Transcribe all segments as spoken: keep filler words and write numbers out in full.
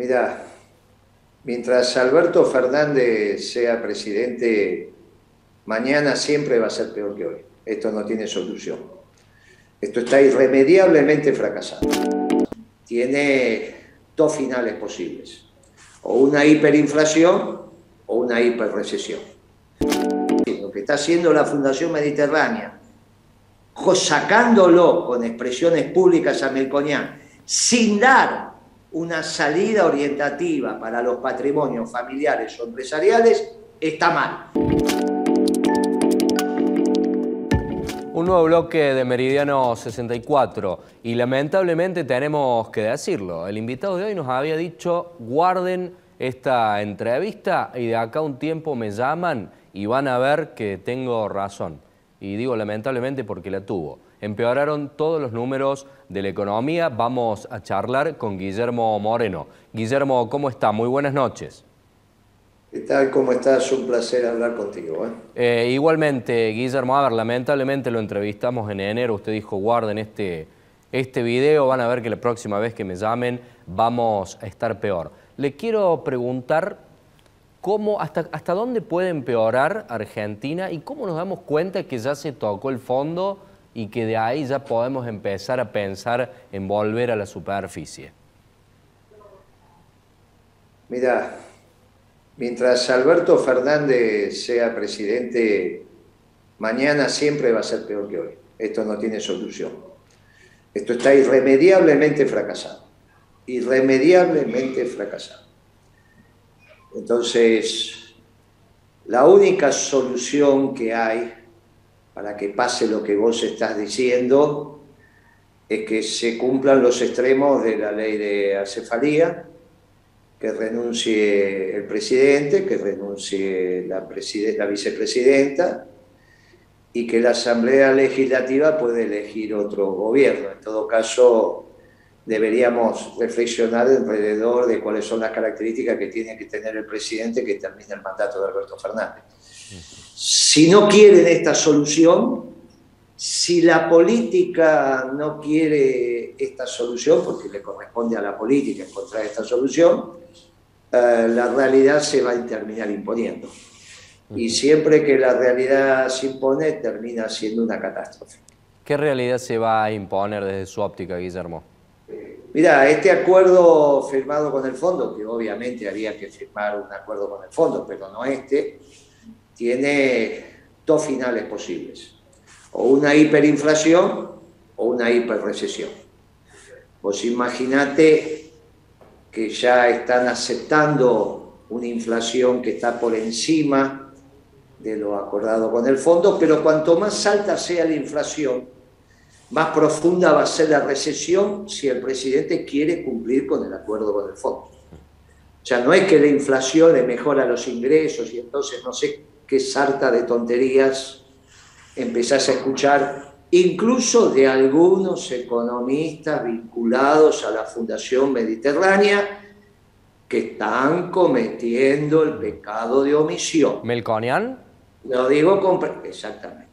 Mirá, mientras Alberto Fernández sea presidente, mañana siempre va a ser peor que hoy. Esto no tiene solución. Esto está irremediablemente fracasado. Tiene dos finales posibles: o una hiperinflación o una hiperrecesión. Lo que está haciendo la Fundación Mediterránea, sacándolo con expresiones públicas a Melconian, sin dar una salida orientativa para los patrimonios familiares o empresariales, está mal. Un nuevo bloque de Meridiano sesenta y cuatro y lamentablemente tenemos que decirlo. El invitado de hoy nos había dicho: guarden esta entrevista y de acá a un tiempo me llaman y van a ver que tengo razón. Y digo lamentablemente porque la tuvo. Empeoraron todos los números de la economía. Vamos a charlar con Guillermo Moreno. Guillermo, ¿cómo está? Muy buenas noches. ¿Qué tal? ¿Cómo estás? Un placer hablar contigo. ¿eh? Eh, igualmente, Guillermo, a ver, lamentablemente lo entrevistamos en enero. Usted dijo: guarden este, este video, van a ver que la próxima vez que me llamen vamos a estar peor. Le quiero preguntar cómo, hasta, hasta dónde puede empeorar Argentina y cómo nos damos cuenta que ya se tocó el fondo y que de ahí ya podemos empezar a pensar en volver a la superficie. Mirá, mientras Alberto Fernández sea presidente, mañana siempre va a ser peor que hoy. Esto no tiene solución. Esto está irremediablemente fracasado. Irremediablemente fracasado. Entonces, la única solución que hay para que pase lo que vos estás diciendo es que se cumplan los extremos de la ley de acefalía, que renuncie el presidente, que renuncie la, la vicepresidenta y que la Asamblea Legislativa pueda elegir otro gobierno. En todo caso, deberíamos reflexionar alrededor de cuáles son las características que tiene que tener el presidente que termine el mandato de Alberto Fernández. Si no quieren esta solución, si la política no quiere esta solución, porque le corresponde a la política encontrar esta solución, eh, la realidad se va a terminar imponiendo. Y siempre que la realidad se impone, termina siendo una catástrofe. ¿Qué realidad se va a imponer desde su óptica, Guillermo? Mira, este acuerdo firmado con el fondo, que obviamente había que firmar un acuerdo con el fondo, pero no este, tiene dos finales posibles: o una hiperinflación o una hiperrecesión. Vos imaginate que ya están aceptando una inflación que está por encima de lo acordado con el fondo, pero cuanto más alta sea la inflación, más profunda va a ser la recesión si el presidente quiere cumplir con el acuerdo con el fondo. O sea, no es que la inflación le mejora los ingresos y entonces no sé qué sarta de tonterías empezás a escuchar, incluso de algunos economistas vinculados a la Fundación Mediterránea, que están cometiendo el pecado de omisión. ¿Melconian? Lo digo con... Exactamente.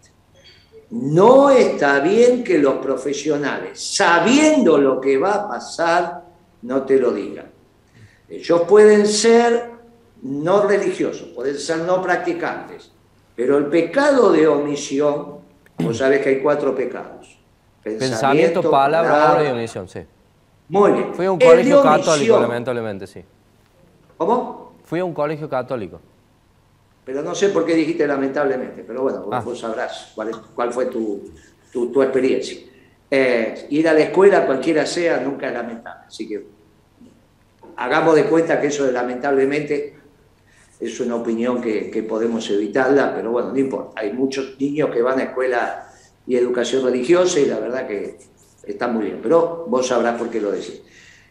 No está bien que los profesionales, sabiendo lo que va a pasar, no te lo digan. Ellos pueden ser no religiosos, pueden ser no practicantes, pero el pecado de omisión, vos sabés que hay cuatro pecados: Pensamiento, pensamiento, palabra, palabra, obra y omisión, sí. Muy bien. Fui a un El colegio omisión, católico, lamentablemente, sí. ¿Cómo? Fui a un colegio católico. Pero no sé por qué dijiste lamentablemente, pero bueno, vos, ah. vos sabrás cuál, es, cuál fue tu, tu, tu experiencia. Eh, ir a la escuela, cualquiera sea, nunca es lamentable. Así que hagamos de cuenta que eso de lamentablemente es una opinión que, que podemos evitarla, pero bueno, no importa. Hay muchos niños que van a escuela y educación religiosa y la verdad que está muy bien, pero vos sabrás por qué lo decís.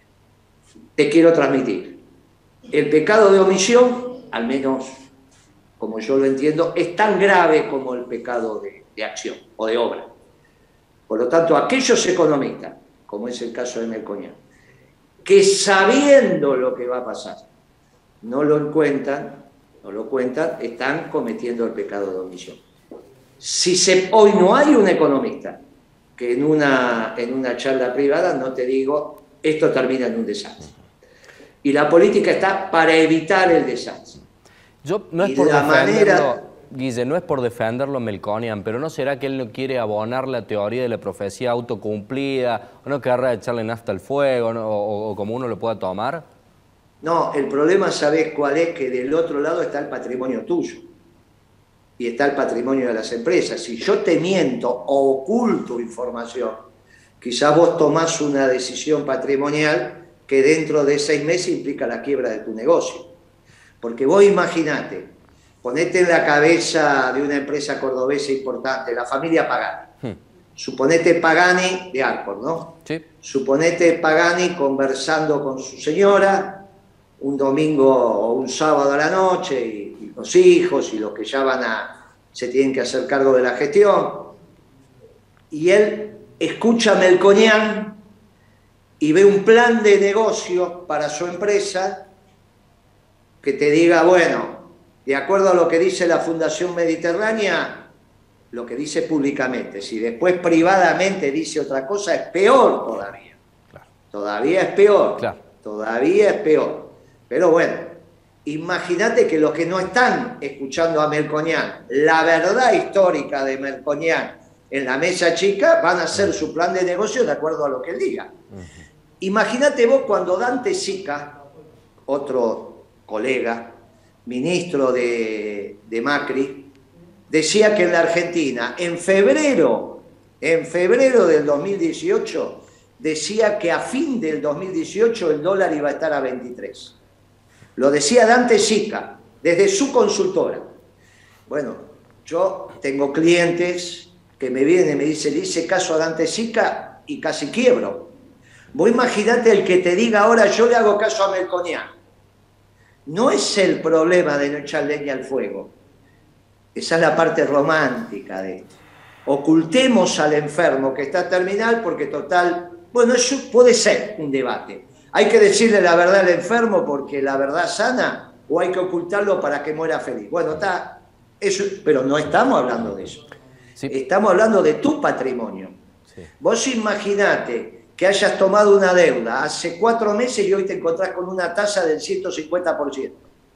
Te quiero transmitir: el pecado de omisión, al menos como yo lo entiendo, es tan grave como el pecado de, de acción o de obra. Por lo tanto, aquellos economistas, como es el caso de Melconian, que sabiendo lo que va a pasar, no lo cuentan, no lo cuentan, están cometiendo el pecado de omisión. Si se, hoy no hay un economista que en una, en una charla privada no te digo, esto termina en un desastre. Y la política está para evitar el desastre. Yo no es y por la defenderlo, manera... Guille, no es por defenderlo Melconian, pero ¿no será que él no quiere abonar la teoría de la profecía autocumplida, o no querrá echarle nafta al fuego, ¿no? o, o como uno lo pueda tomar? No, el problema, ¿sabés cuál es? Que del otro lado está el patrimonio tuyo. Y está el patrimonio de las empresas. Si yo te miento o oculto información, quizás vos tomás una decisión patrimonial que dentro de seis meses implica la quiebra de tu negocio. Porque vos imaginate, ponete en la cabeza de una empresa cordobesa importante, la familia Pagani. Hmm. Suponete Pagani de Arcor, ¿no? Sí. Suponete Pagani conversando con su señora un domingo o un sábado a la noche y, y los hijos y los que ya van a, se tienen que hacer cargo de la gestión. Y él escucha a Melconian y ve un plan de negocio para su empresa que te diga, bueno, de acuerdo a lo que dice la Fundación Mediterránea, lo que dice públicamente, si después privadamente dice otra cosa, es peor todavía. Claro. Todavía es peor. Claro. Todavía es peor. Pero bueno, imagínate que los que no están escuchando a Melconian, la verdad histórica de Melconian en la mesa chica, van a hacer su plan de negocio de acuerdo a lo que él diga. Uh-huh. Imagínate vos cuando Dante Sica, otro colega, ministro de, de Macri, decía que en la Argentina, en febrero, en febrero del dos mil dieciocho, decía que a fin del dos mil dieciocho el dólar iba a estar a veintitrés. Lo decía Dante Sica, desde su consultora. Bueno, yo tengo clientes que me vienen y me dicen, le hice caso a Dante Sica y casi quiebro. Vos imaginate el que te diga ahora, yo le hago caso a Melconian. No es el problema de no echar leña al fuego. Esa es la parte romántica de esto. Ocultemos al enfermo que está terminal porque total, bueno, eso puede ser un debate. Hay que decirle la verdad al enfermo porque la verdad sana, o hay que ocultarlo para que muera feliz. Bueno, está, eso, pero no estamos hablando de eso. Sí. Estamos hablando de tu patrimonio. Sí. Vos imaginate que hayas tomado una deuda hace cuatro meses y hoy te encontrás con una tasa del ciento cincuenta por ciento.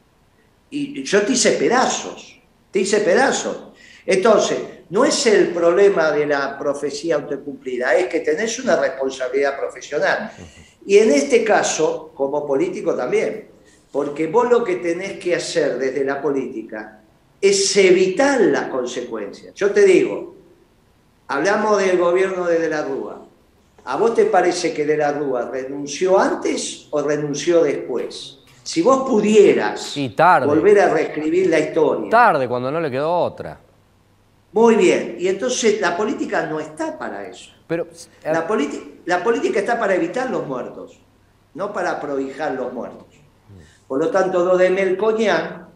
Y yo te hice pedazos, te hice pedazos. Entonces, no es el problema de la profecía autocumplida, es que tenés una responsabilidad profesional. Y en este caso, como político también, porque vos lo que tenés que hacer desde la política es evitar las consecuencias. Yo te digo, hablamos del gobierno de De la Rúa. ¿A vos te parece que De la Rúa renunció antes o renunció después? Si vos pudieras y tarde. volver a reescribir la historia. Tarde, cuando no le quedó otra. Muy bien, y entonces la política no está para eso. Pero, eh... la, la política está para evitar los muertos, no para prohijar los muertos. Por lo tanto, lo de Melconian,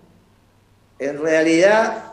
en realidad,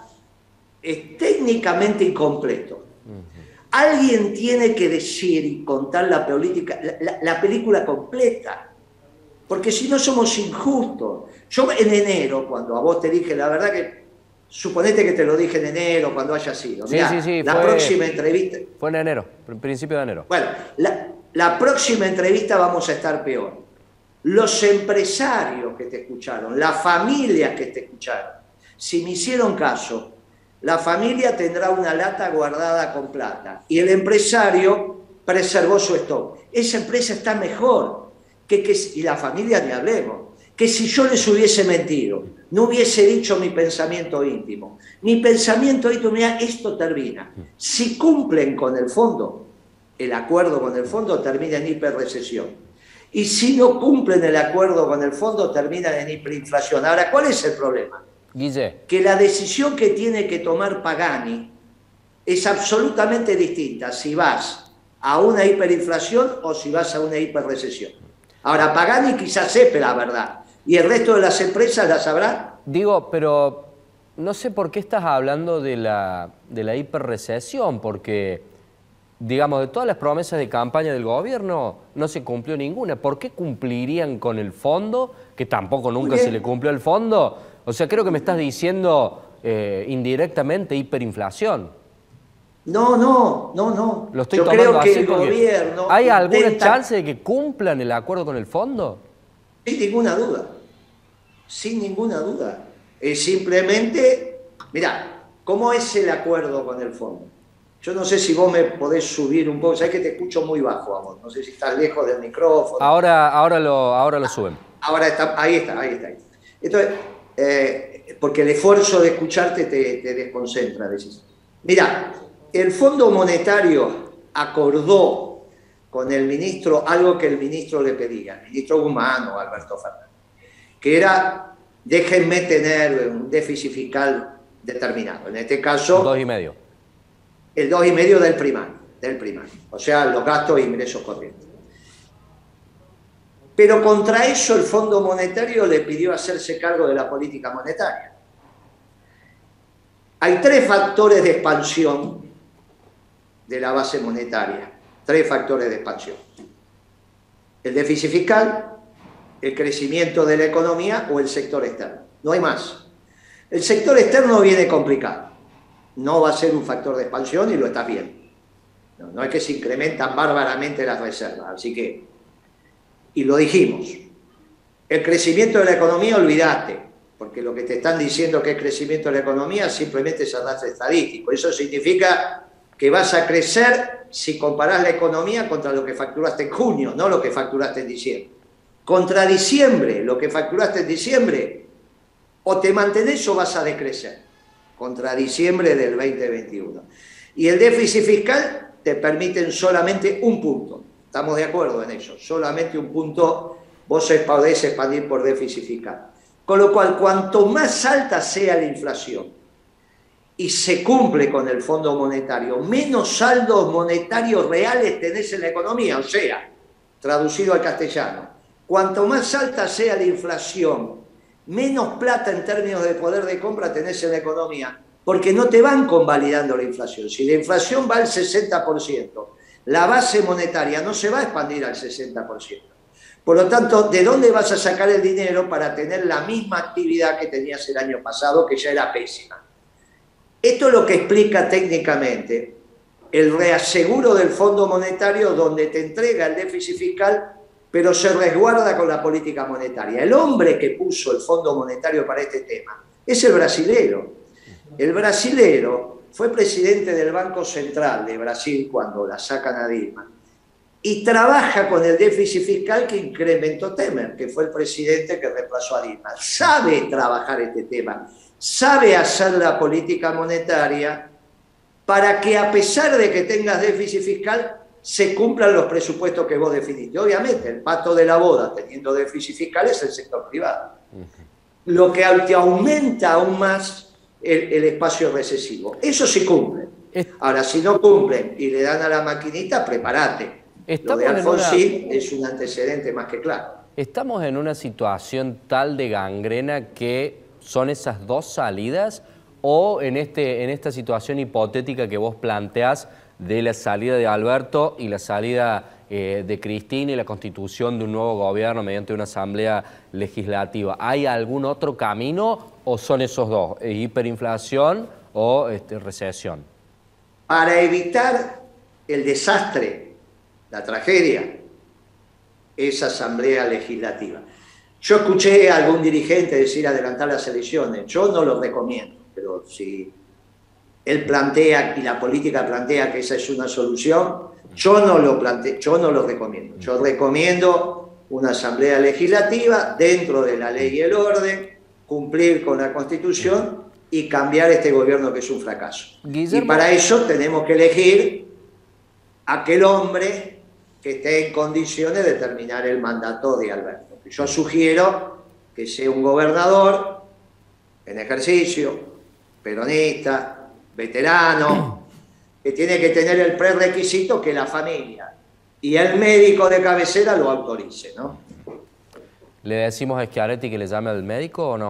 es técnicamente incompleto. Alguien tiene que decir y contar la, política, la, la, la película completa, porque si no somos injustos. Yo en enero, cuando a vos te dije, la verdad que, suponete que te lo dije en enero, cuando haya sido. Mirá, sí, sí, sí, la fue, próxima entrevista... Fue en enero, principio de enero. Bueno, la, la próxima entrevista vamos a estar peor. Los empresarios que te escucharon, las familias que te escucharon, si me hicieron caso, la familia tendrá una lata guardada con plata y el empresario preservó su stock. Esa empresa está mejor que, que y la familia ni hablemos, que si yo les hubiese mentido, no hubiese dicho mi pensamiento íntimo. Mi pensamiento íntimo, mira, esto termina. Si cumplen con el fondo, el acuerdo con el fondo termina en hiperrecesión. Y si no cumplen el acuerdo con el fondo, terminan en hiperinflación. Ahora, ¿cuál es el problema? Guille. Que la decisión que tiene que tomar Pagani es absolutamente distinta si vas a una hiperinflación o si vas a una hiperrecesión. Ahora, Pagani quizás sepa la verdad y el resto de las empresas la sabrán. Digo, pero no sé por qué estás hablando de la, de la hiperrecesión, porque, digamos, de todas las promesas de campaña del gobierno no se cumplió ninguna. ¿Por qué cumplirían con el fondo, que tampoco nunca se le cumplió el fondo? O sea, creo que me estás diciendo eh, indirectamente hiperinflación. No, no, no, no. Lo estoy Yo tomando creo que así el porque gobierno ¿hay alguna intenta... chance de que cumplan el acuerdo con el fondo? Sin ninguna duda, sin ninguna duda. Es simplemente, mirá, ¿cómo es el acuerdo con el fondo? Yo no sé si vos me podés subir un poco, sabés que te escucho muy bajo, amor. No sé si estás lejos del micrófono. Ahora, ahora, lo, ahora lo suben. Ahora está, ahí está, ahí está. Ahí está. Entonces, eh, porque el esfuerzo de escucharte te, te desconcentra, decís. Mirá, el Fondo Monetario acordó con el ministro algo que el ministro le pedía, el ministro Humano, Alberto Fernández, que era, déjenme tener un déficit fiscal determinado. En este caso... Dos y medio. El dos y medio del primario, del primario, o sea, los gastos e ingresos corrientes. Pero contra eso el Fondo Monetario le pidió hacerse cargo de la política monetaria. Hay tres factores de expansión de la base monetaria, tres factores de expansión. El déficit fiscal, el crecimiento de la economía o el sector externo. No hay más. El sector externo viene complicado. No va a ser un factor de expansión y lo estás viendo. No, no es que se incrementan bárbaramente las reservas, así que, y lo dijimos, el crecimiento de la economía, olvídate, porque lo que te están diciendo que es crecimiento de la economía simplemente es arrastre estadístico. Eso significa que vas a crecer si comparás la economía contra lo que facturaste en junio, no lo que facturaste en diciembre. Contra diciembre, lo que facturaste en diciembre, o te mantenés o vas a decrecer. Contra diciembre del veinte veintiuno. Y el déficit fiscal te permiten solamente un punto. Estamos de acuerdo en eso. Solamente un punto vos podés expandir por déficit fiscal. Con lo cual, cuanto más alta sea la inflación y se cumple con el Fondo Monetario, menos saldos monetarios reales tenés en la economía. O sea, traducido al castellano, cuanto más alta sea la inflación, menos plata en términos de poder de compra tenés en la economía, porque no te van convalidando la inflación. Si la inflación va al sesenta por ciento, la base monetaria no se va a expandir al sesenta por ciento. Por lo tanto, ¿de dónde vas a sacar el dinero para tener la misma actividad que tenías el año pasado, que ya era pésima? Esto es lo que explica técnicamente el reaseguro del Fondo Monetario, donde te entrega el déficit fiscal, pero se resguarda con la política monetaria. El hombre que puso el Fondo Monetario para este tema es el brasilero. El brasilero fue presidente del Banco Central de Brasil cuando la sacan a Dilma y trabaja con el déficit fiscal que incrementó Temer, que fue el presidente que reemplazó a Dilma. Sabe trabajar este tema, sabe hacer la política monetaria para que, a pesar de que tengas déficit fiscal, se cumplan los presupuestos que vos definiste. Obviamente, el pato de la boda, teniendo déficit fiscal, es el sector privado. Uh-huh. Lo que te aumenta aún más el, el espacio recesivo. Eso sí cumple. Es... Ahora, si no cumplen y le dan a la maquinita, prepárate. Lo de Alfonsín una... es un antecedente más que claro. ¿Estamos en una situación tal de gangrena que son esas dos salidas? ¿O en, este, en esta situación hipotética que vos planteás, de la salida de Alberto y la salida eh, de Cristina y la constitución de un nuevo gobierno mediante una asamblea legislativa, ¿hay algún otro camino o son esos dos, eh, hiperinflación o este, recesión? Para evitar el desastre, la tragedia, esa asamblea legislativa. Yo escuché a algún dirigente decir adelantar las elecciones, yo no lo recomiendo, pero si él plantea y la política plantea que esa es una solución, yo no lo planteo, yo no lo recomiendo. Yo recomiendo una asamblea legislativa dentro de la ley y el orden, cumplir con la Constitución y cambiar este gobierno que es un fracaso. Guillermo. Y para eso tenemos que elegir aquel hombre que esté en condiciones de terminar el mandato de Alberto. Yo sugiero que sea un gobernador en ejercicio, peronista, veterano, que tiene que tener el prerequisito que la familia y el médico de cabecera lo autorice, ¿no? ¿Le decimos a Schiaretti que le llame al médico o no?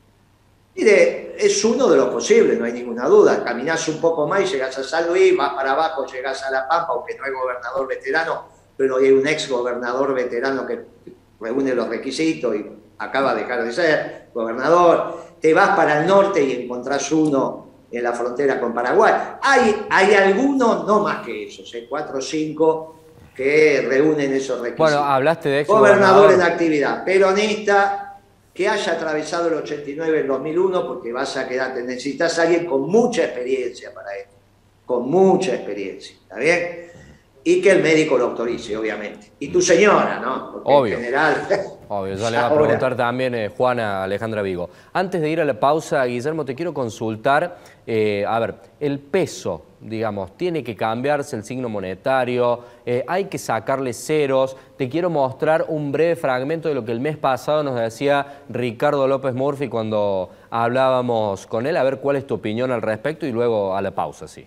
Mire, es uno de los posibles, no hay ninguna duda. Caminás un poco más y llegás a San Luis, vas para abajo, llegás a La Pampa, aunque no hay gobernador veterano, pero hay un ex gobernador veterano que reúne los requisitos y acaba de dejar de ser gobernador. Te vas para el norte y encontrás uno en la frontera con Paraguay. Hay, hay algunos, no más que esos, ¿eh? cuatro o cinco, que reúnen esos requisitos. Bueno, hablaste de ex gobernador en actividad, peronista, que haya atravesado el ochenta y nueve, el dos mil uno, porque vas a quedarte, necesitas a alguien con mucha experiencia para esto, con mucha experiencia, ¿está bien? Y que el médico lo autorice, obviamente. Y tu señora, ¿no? Porque obvio. En general... Obvio, ya le va a preguntar también eh, Juana Alejandra Vigo. Antes de ir a la pausa, Guillermo, te quiero consultar, eh, a ver, el peso, digamos, tiene que cambiarse el signo monetario, eh, hay que sacarle ceros. Te quiero mostrar un breve fragmento de lo que el mes pasado nos decía Ricardo López Murphy cuando hablábamos con él, a ver cuál es tu opinión al respecto y luego a la pausa, sí.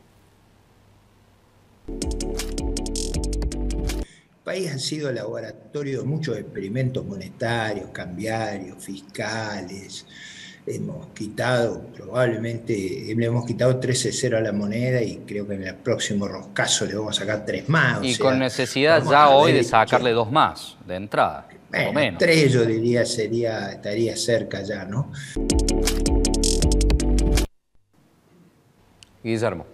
El país ha sido laboratorio de muchos experimentos monetarios, cambiarios, fiscales. Hemos quitado, probablemente, le hemos quitado trece cero a la moneda y creo que en el próximo roscazo le vamos a sacar tres más. Y o sea, con necesidad ya hoy de sacarle que, dos más, de entrada, bueno, por lo menos. Tres yo diría sería, estaría cerca ya, ¿no? Guillermo.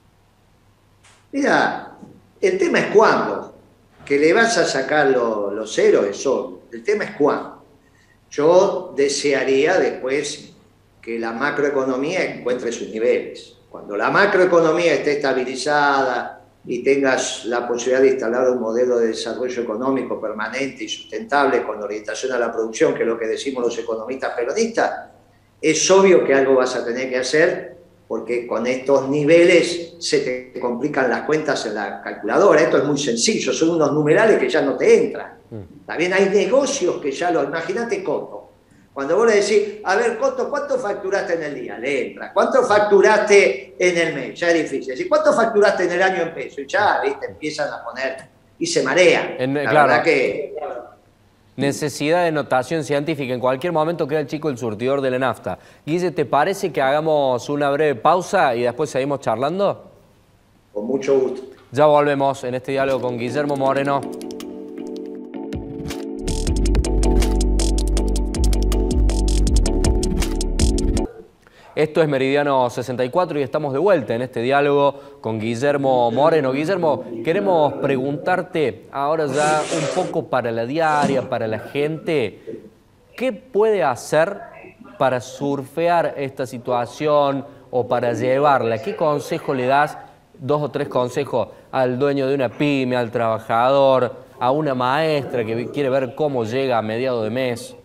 Mira, el tema es cuándo. Que le vas a sacar los lo ceros es obvio. El tema es cuándo. Yo desearía después que la macroeconomía encuentre sus niveles. Cuando la macroeconomía esté estabilizada y tengas la posibilidad de instalar un modelo de desarrollo económico permanente y sustentable con orientación a la producción, que es lo que decimos los economistas peronistas, es obvio que algo vas a tener que hacer, porque con estos niveles se te complican las cuentas en la calculadora. Esto es muy sencillo, son unos numerales que ya no te entran. También hay negocios que ya lo... Imagínate Coto. Cuando vos le decís, a ver, Coto, ¿cuánto facturaste en el día? Le entra. ¿Cuánto facturaste en el mes? Ya es difícil. Decir, ¿cuánto facturaste en el año en pesos? Y ya, ¿viste? Empiezan a poner... Y se marean. En, la claro. verdad que... Necesidad de notación científica. En cualquier momento queda el chico el surtidor de la nafta. Guille, ¿te parece que hagamos una breve pausa y después seguimos charlando? Con mucho gusto. Ya volvemos en este diálogo con Guillermo Moreno. Esto es Meridiano sesenta y cuatro y estamos de vuelta en este diálogo con Guillermo Moreno. Guillermo, queremos preguntarte ahora ya un poco para la diaria, para la gente, ¿qué puede hacer para surfear esta situación o para llevarla? ¿Qué consejo le das, dos o tres consejos, al dueño de una pyme, al trabajador, a una maestra que quiere ver cómo llega a mediados de mes?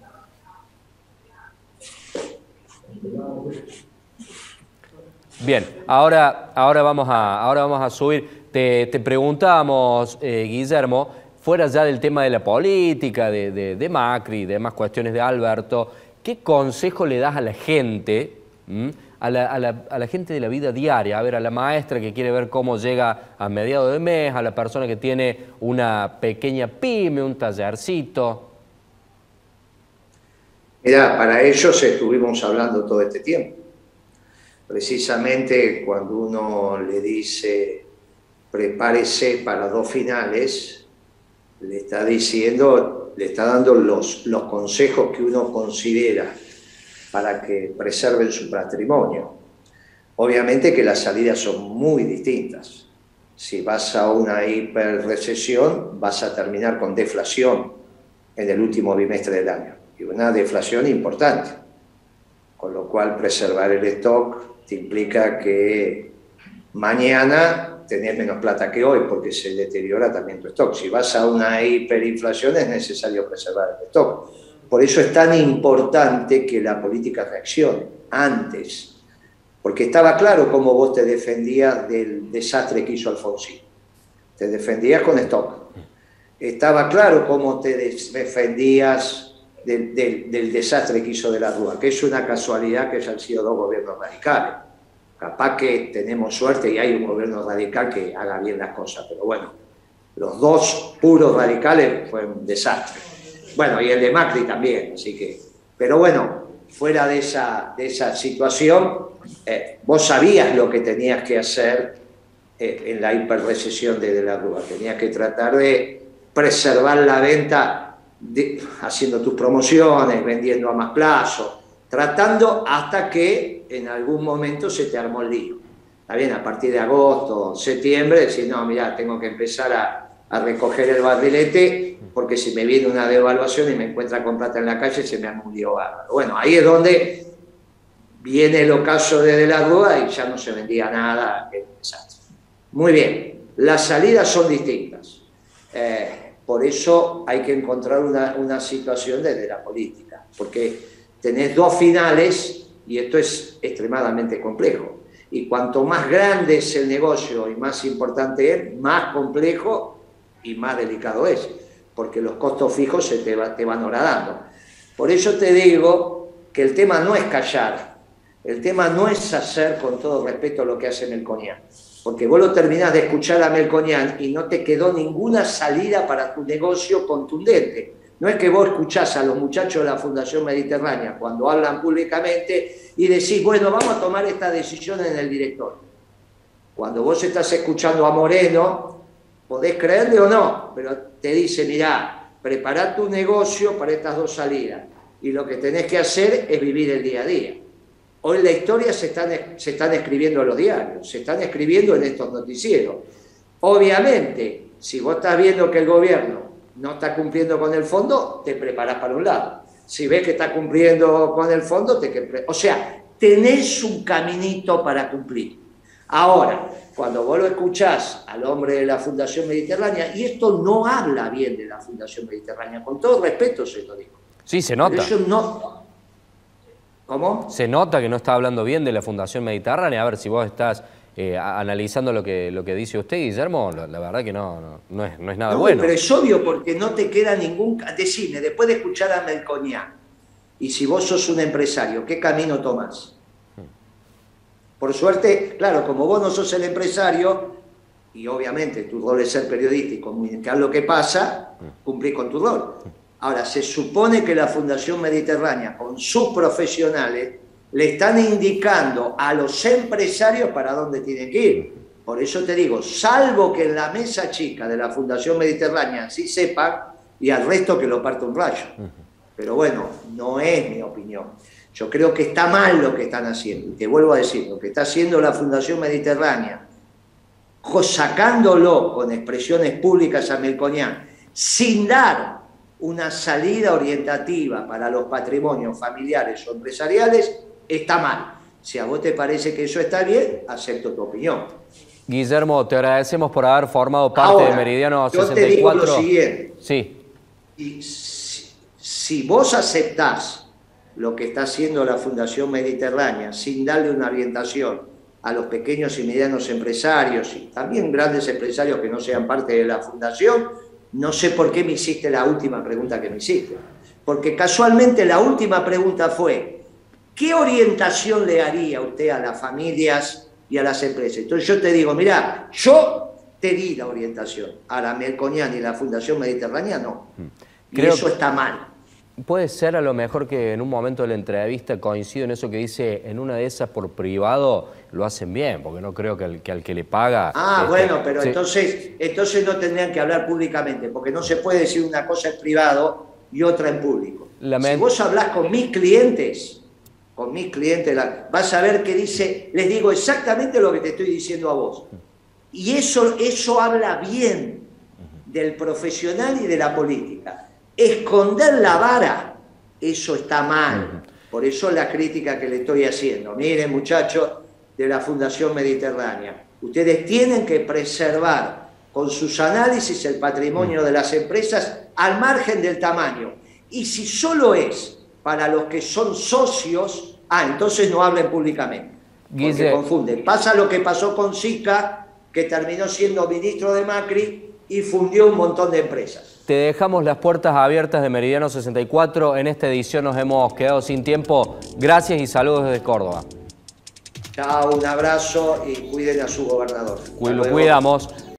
Bien, ahora, ahora, vamos, a, ahora vamos a subir. Te, te preguntábamos, eh, Guillermo, fuera ya del tema de la política, de, de, de Macri, de demás cuestiones de Alberto, ¿qué consejo le das a la gente, a la, a, la, a la gente de la vida diaria? A ver, a la maestra que quiere ver cómo llega a mediados de mes, a la persona que tiene una pequeña pyme, un tallercito. Mira, para ellos estuvimos hablando todo este tiempo. Precisamente cuando uno le dice prepárese para dos finales, le está diciendo, le está dando los, los consejos que uno considera para que preserven su patrimonio. Obviamente que las salidas son muy distintas. Si vas a una hiperrecesión, vas a terminar con deflación en el último bimestre del año, y una deflación importante, con lo cual preservar el stock te implica que mañana tenés menos plata que hoy, porque se deteriora también tu stock. Si vas a una hiperinflación es necesario preservar el stock. Por eso es tan importante que la política reaccione antes, porque estaba claro cómo vos te defendías del desastre que hizo Alfonsín. Te defendías con stock. Estaba claro cómo te defendías Del, del, del desastre que hizo de la Rúa, que es una casualidad que hayan sido dos gobiernos radicales. Capaz que tenemos suerte y hay un gobierno radical que haga bien las cosas, pero bueno, los dos puros radicales fue un desastre. Bueno, y el de Macri también, así que... Pero bueno, fuera de esa, de esa situación, eh, vos sabías lo que tenías que hacer eh, en la hiperrecesión de, de la Rúa. Tenías que tratar de preservar la venta De, haciendo tus promociones, vendiendo a más plazo, tratando hasta que en algún momento se te armó el lío. Está bien, a partir de agosto, septiembre, decir, no, mirá, tengo que empezar a, a recoger el barrilete, porque si me viene una devaluación y me encuentra con plata en la calle, se me ha un lío bárbaro. Bueno, ahí es donde viene el ocaso de, de la Rúa y ya no se vendía nada. Qué desastre. Muy bien, las salidas son distintas. Eh, por eso hay que encontrar una, una situación desde la política, porque tenés dos finales y esto es extremadamente complejo. Y cuanto más grande es el negocio y más importante es, más complejo y más delicado es, porque los costos fijos se te, va, te van horadando. Por eso te digo que el tema no es callar, el tema no es hacer con todo respeto lo que hace Melconian, porque vos lo terminás de escuchar a Melconian y no te quedó ninguna salida para tu negocio contundente. No es que vos escuchás a los muchachos de la Fundación Mediterránea cuando hablan públicamente y decís, bueno, vamos a tomar esta decisión en el directorio. Cuando vos estás escuchando a Moreno, podés creerle o no, pero te dice, mirá, prepará tu negocio para estas dos salidas y lo que tenés que hacer es vivir el día a día. Hoy la historia se están, se están escribiendo en los diarios, se están escribiendo en estos noticieros. Obviamente, si vos estás viendo que el gobierno no está cumpliendo con el fondo, te preparás para un lado. Si ves que está cumpliendo con el fondo, te... o sea, tenés un caminito para cumplir. Ahora, cuando vos lo escuchás al hombre de la Fundación Mediterránea, y esto no habla bien de la Fundación Mediterránea, con todo respeto se lo digo. Sí, se nota. Pero eso no... ¿Cómo? Se nota que no está hablando bien de la Fundación Mediterránea. A ver, si vos estás eh, analizando lo que, lo que dice usted, Guillermo, la, la verdad que no, no, no, es, no es nada no, bueno. Pero es obvio, porque no te queda ningún... Decime, después de escuchar a Melconian, y si vos sos un empresario, ¿qué camino tomás? Por suerte, claro, como vos no sos el empresario, y obviamente tu rol es ser periodista y comunicar lo que pasa, cumplís con tu rol. Ahora, se supone que la Fundación Mediterránea, con sus profesionales, le están indicando a los empresarios para dónde tienen que ir. Por eso te digo, salvo que en la mesa chica de la Fundación Mediterránea sí sepan, y al resto que lo parte un rayo. Pero bueno, no es mi opinión. Yo creo que está mal lo que están haciendo. Y te vuelvo a decir, lo que está haciendo la Fundación Mediterránea, sacándolo con expresiones públicas a Melconian, sin dar una salida orientativa para los patrimonios familiares o empresariales, está mal. Si a vos te parece que eso está bien, acepto tu opinión. Guillermo, te agradecemos por haber formado parte Ahora, de Meridiano yo sesenta y cuatro. te digo lo siguiente. Sí. Y si, si vos aceptás lo que está haciendo la Fundación Mediterránea sin darle una orientación a los pequeños y medianos empresarios y también grandes empresarios que no sean parte de la Fundación, no sé por qué me hiciste la última pregunta que me hiciste. Porque casualmente la última pregunta fue, ¿qué orientación le haría usted a las familias y a las empresas? Entonces yo te digo, mira, yo te di la orientación. A la Melconian y la Fundación Mediterránea no. Y Creo eso está mal. Puede ser a lo mejor que en un momento de la entrevista coincido en eso que dice, en una de esas por privado lo hacen bien, porque no creo que al que, al que le paga... Ah, este, bueno, pero sí. entonces, entonces no tendrían que hablar públicamente, porque no se puede decir una cosa en privado y otra en público. Lament- Si vos hablás con mis clientes, con mis clientes, la, vas a ver que dice, les digo exactamente lo que te estoy diciendo a vos. Y eso, eso habla bien del profesional y de la política. Esconder la vara, eso está mal. Por eso la crítica que le estoy haciendo. Miren, muchachos de la Fundación Mediterránea, ustedes tienen que preservar con sus análisis el patrimonio de las empresas al margen del tamaño. Y si solo es para los que son socios, ah, entonces no hablen públicamente. Porque Guille. confunden. Pasa lo que pasó con Sica, que terminó siendo ministro de Macri y fundió un montón de empresas. Te dejamos las puertas abiertas de Meridiano sesenta y cuatro. En esta edición nos hemos quedado sin tiempo. Gracias y saludos desde Córdoba. Chao, un abrazo y cuiden a su gobernador. Lo cuidamos.